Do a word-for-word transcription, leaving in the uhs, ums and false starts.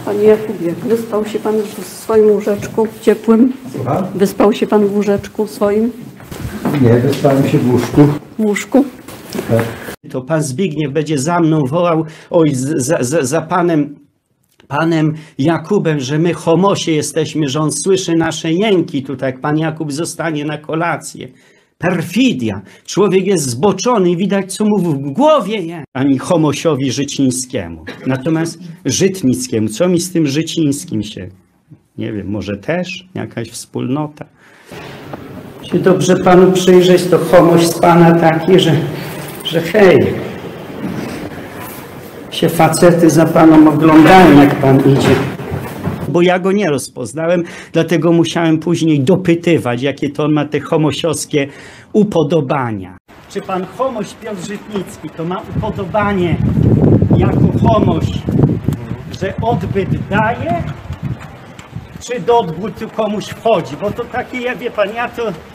Panie Jakubie, wyspał się pan w swoim łóżeczku ciepłym? Słucham? Wyspał się pan w łóżeczku swoim? Nie, wyspałem się w łóżku. W łóżku? Tak. To pan Zbigniew będzie za mną wołał, oj, za, za, za panem, panem Jakubem, że my homosie jesteśmy, że on słyszy nasze jęki tutaj, jak pan Jakub zostanie na kolację. Perfidia. Człowiek jest zboczony i widać, co mu w głowie jest. Ani homosiowi Życińskiemu. Natomiast Żytnickiemu, co mi z tym Życińskim się... Nie wiem, może też jakaś wspólnota. Czy dobrze panu przyjrzeć, to homoś z pana taki, że, że hej, się facety za panem oglądają, jak pan idzie. Bo ja go nie rozpoznałem, dlatego musiałem później dopytywać, jakie to on ma te homosiowskie upodobania. Czy pan homoś Piotr Żytnicki to ma upodobanie jako homoś, że odbyt daje, czy do odbytu komuś wchodzi? Bo to takie, jak wie pan, ja to